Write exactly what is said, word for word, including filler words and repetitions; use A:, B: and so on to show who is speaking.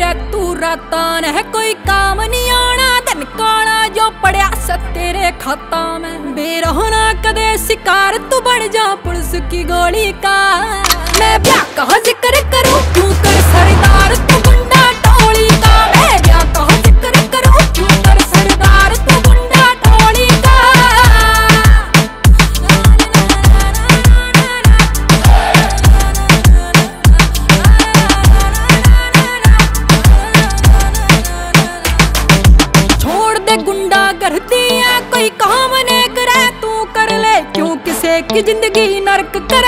A: फिरे तू रातान है, कोई काम नहीं आना धन काला जो पड़या स तेरे खाता में। बेरहोना कदे शिकार तू बन जा पुलिस की गोली का। मैं ब्याह का जिक्र करूं क्यों कर सरदार तू गुंडा टोली का। मैं ब्याह का जिक्र करूं क्यों कर सरदार तू गुंडा टोली का। छोड़ दे गुंडा गर्दी है, कोई काम ने करे तू कर ले, क्यों किसे की जिंदगी नरक कर